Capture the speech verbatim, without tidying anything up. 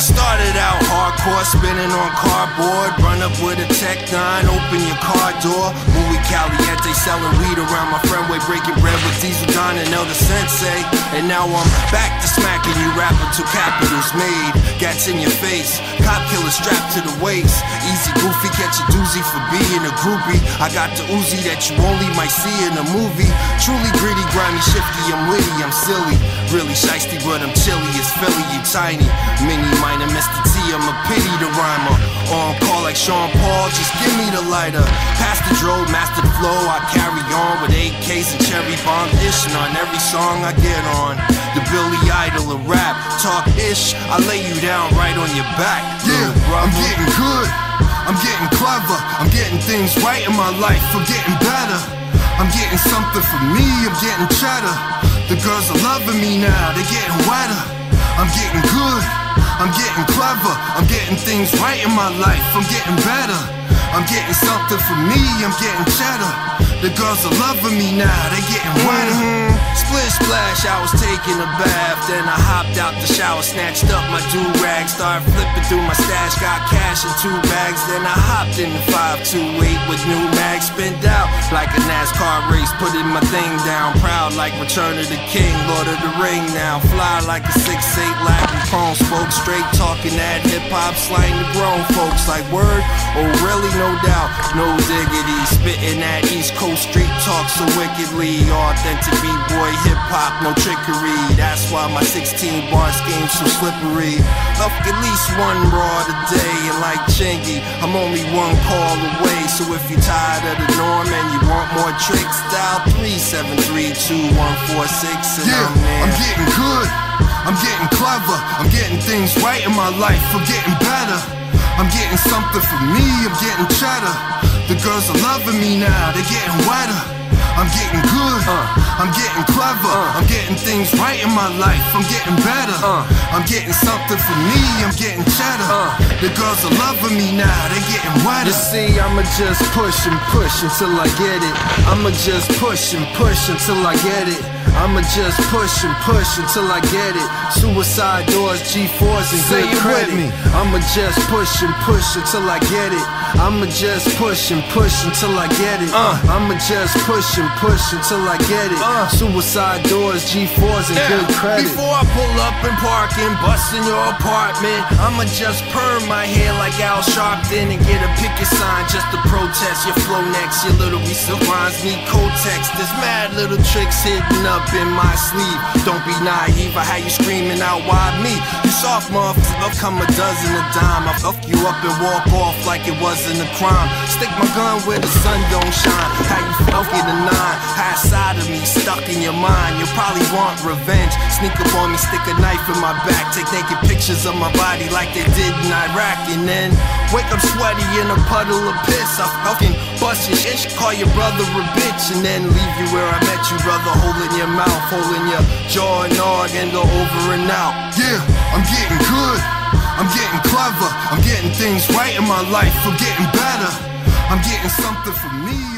started out hardcore, spinning on cardboard. Run up with a Tech nine, open your car door. Muy caliente, selling weed around my friendway, breaking bread with Diesel Don and Elder Sensei. And now I'm back to smacking you rapping till capitals made. Gats in your face, cop killer strapped to the waist. Easy goofy, catch a doozy for being a groupie. I got the Uzi that you only might see in a movie. Truly gritty, grimy, shifty, I'm witty, I'm silly. Really shiesty, but I'm chilly as Philly, you tiny. Mini minor, Mister T, I'm a pity the rhymer. On call like Sean Paul, just give me the lighter. Pass the dro, master the flow, I carry on with A Ks and cherry bombs. Ishing on every song I get on. The Billy Idol of rap, talk ish, I lay you down right on your back. Yeah, I'm getting good, I'm getting clever, I'm getting things right in my life, I'm getting better. I'm getting something for me, I'm getting cheddar. The girls are loving me now, they're getting wetter. I'm getting good, I'm getting clever, I'm getting things right in my life, I'm getting better. I'm getting something for me, I'm getting cheddar. The girls are loving me now, they getting wetter. Mm-hmm. Split splash, I was taking a bath. Then I hopped out the shower, snatched up my do-rag, started flipping through my stash, got cash in two bags. Then I hopped in the five two eight with new mags, spinned out like a NASCAR race, putting my thing down. Proud like Return of the King, Lord of the Ring now. Fly like a six eight Latin chrome, spoke straight, talking that hip-hop slang to grown folks like word. Oh really, no doubt, no diggity, spitting that East Coast street talk so wickedly. Authentic B-boy hip-hop, no trickery. That's why my sixteen bar scheme's so slippery. Up at least one raw today, and like Chingy, I'm only one call away. So if you're tired of the norm and you want more tricks, dial three seven three, two one four six and yeah, I'm there. I'm getting good, I'm getting clever, I'm getting things right in my life, I'm getting better. I'm getting something for me, I'm getting cheddar. The girls are loving me now, they're getting wetter. I'm getting good, uh, I'm getting clever, uh, I'm getting things right in my life, I'm getting better. uh, I'm getting something for me, I'm getting cheddar. uh, The girls are loving me now, they're getting wetter. You see, I'ma just push and push until I get it. I'ma just push and push until I get it. I'ma just push and push until I get it. Suicide doors, G fours and good credit. Me. I'ma just push and push until I get it. I'ma just push and push until I get it. uh, I'ma just push and push until I get it. uh, Suicide doors, G fours and yeah. good credit. Before I pull up and park and bust in your apartment, I'ma just perm my hair like Al Sharpton and get a picket sign just to protest your flow next. Your little recent rhymes need Kotex. There's mad little tricks hidden up in my sleeve. Don't be naive, I had you screaming out, why me? You soft motherfucker, I'll come a dozen a dime. I'll fuck you up and walk off like it wasn't a crime. Stick my gun where the sun don't shine. How you funky the nine, high side of me stuck in your mind. You'll probably want revenge. Sneak up on me, stick a knife in my back, take naked pictures of my body like they did in Iraq, and then wake up sweaty in a puddle of piss. I fucking bust your shit, call your brother a bitch, and then leave you where I met you, brother, holding your mouth, holding your jaw and nog and go over and out. Yeah, I'm getting good, I'm getting clever, I'm getting things right in my life, I'm getting better. I'm getting something for me.